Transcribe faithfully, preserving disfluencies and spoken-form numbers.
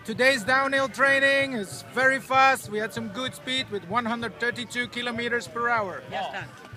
Today's downhill training is very fast. We had some good speed with one hundred thirty-two kilometers per hour. Yes, done.